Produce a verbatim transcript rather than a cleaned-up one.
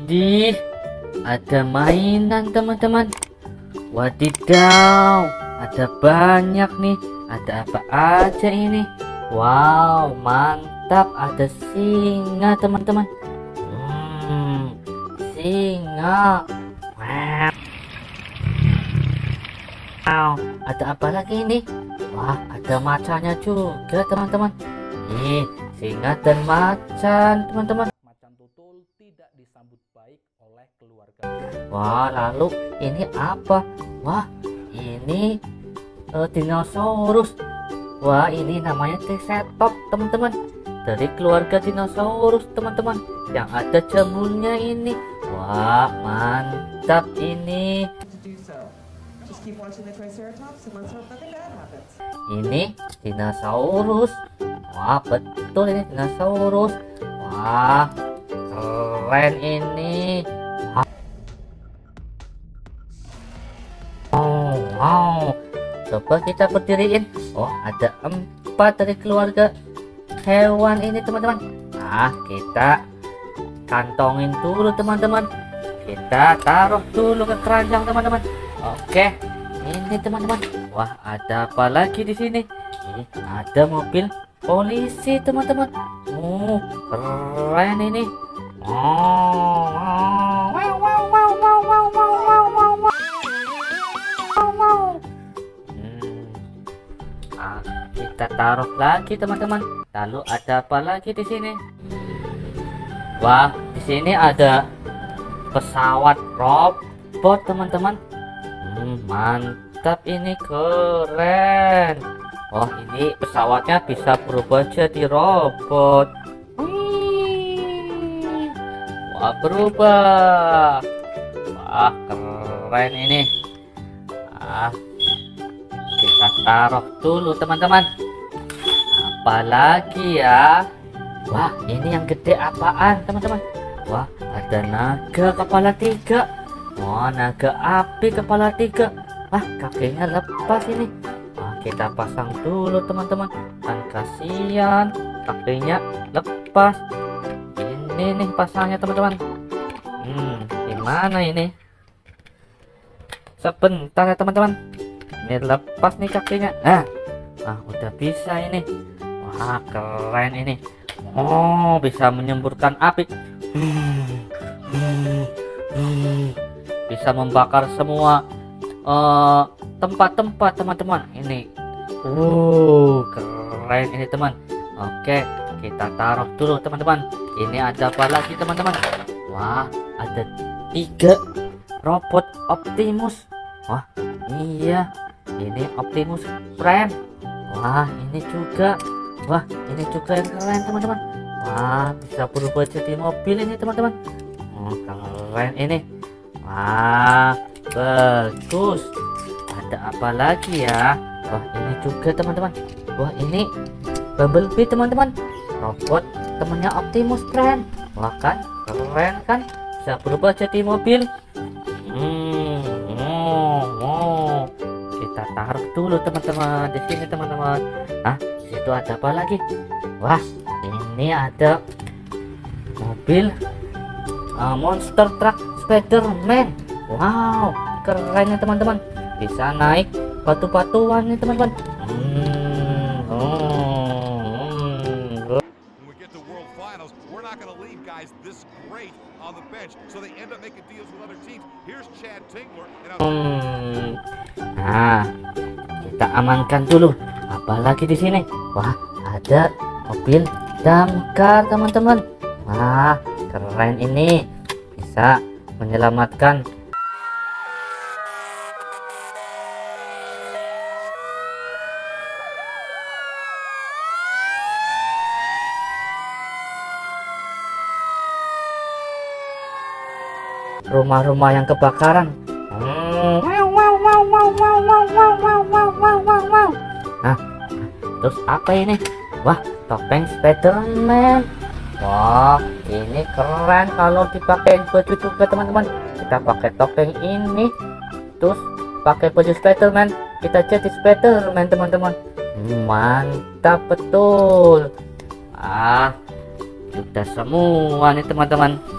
Widih, ada mainan teman-teman. Wadidaw, ada banyak nih. Ada apa aja ini? Wow, mantap. Ada singa teman-teman. Hmm, singa. Wow, ada apa lagi ini? Wah, ada macannya juga teman-teman. Nih, singa dan macan teman-teman. Macan tutul tidak disambut baik oleh keluarga. Wah, lalu ini apa? Wah, ini uh, dinosaurus. Wah, ini namanya Triceratops teman-teman. Dari keluarga dinosaurus teman-teman. Yang ada jamurnya ini. Wah, mantap ini. Ini dinosaurus. Wah, betul ini dinosaurus. Wah, keren ini. Oh, wow. Coba kita berdiriin. Oh, ada empat dari keluarga hewan ini teman-teman. Nah, kita kantongin dulu teman-teman. Kita taruh dulu ke keranjang teman-teman. Oke, ini teman-teman. Wah, ada apa lagi di sini? Ini ada mobil polisi teman-teman. Oh, keren ini. Oh, wow, wow, wow, wow, wow, wow, wow, wow, wow, wow. Hmm. Nah, kita taruh lagi teman-teman. Lalu ada apa lagi di sini? Wah, di sini ada pesawat robot teman-teman. Hmm, mantap ini, keren. Oh, ini pesawatnya bisa berubah jadi robot. Wih. Wah, berubah. Wah, keren ini. Ah, kita taruh dulu teman-teman. Apalagi ya? Wah, ini yang gede apaan teman-teman? Wah, ada naga kepala tiga. Wah, naga api kepala tiga. Wah, kakinya lepas ini. Wah, kita pasang dulu teman-teman. Kan kasihan, kakinya lepas. Ini nih pasangnya teman-teman. Hmm, gimana ini? Sebentar ya teman-teman. Ini lepas nih kakinya. Nah, ah, udah bisa ini. Wah, keren ini. Oh, bisa menyemburkan api. Hmm, hmm, hmm. Bisa membakar semua tempat-tempat uh, teman-teman ini. Uh, keren ini teman. Oke, kita taruh dulu teman-teman. Ini ada apa lagi teman-teman? Wah, ada tiga robot Optimus. Wah, iya, ini Optimus Prime. Wah, ini juga. Wah, ini juga yang keren teman-teman. Wah, bisa berubah jadi mobil ini teman-teman. Oh, keren ini. Wah, bagus. Ada apa lagi ya? Wah, ini juga teman-teman. Wah, ini Bumblebee teman-teman. Robot temennya Optimus Prime. Wah, kan keren kan? Bisa berubah jadi mobil. Hmm, oh, oh. Kita taruh dulu teman-teman di sini teman-teman. Nah, itu ada apa lagi? Wah, ini ada mobil uh, monster truck Spiderman. Wow, keren ya teman-teman. Bisa naik batu-batuan nih teman-teman. Hmm, oh, hmm. When we get to World Finals, we're not going to leave guys this great on the bench, so they end up making deals with other teams. Here's Chad Tingler. Hmm. Nah, kita amankan dulu. Apalagi di sini? Wah, ada mobil damkar teman-teman. Wah, keren ini. Bisa menyelamatkan rumah-rumah yang kebakaran. Hmm. Nah, terus apa ini? Wah, topeng Spiderman. Wah, ini keren kalau dipakai baju juga teman-teman. Kita pakai topeng ini, terus pakai baju Spiderman, kita jadi Spiderman teman-teman. Mantap betul. Ah, sudah semua nih teman-teman.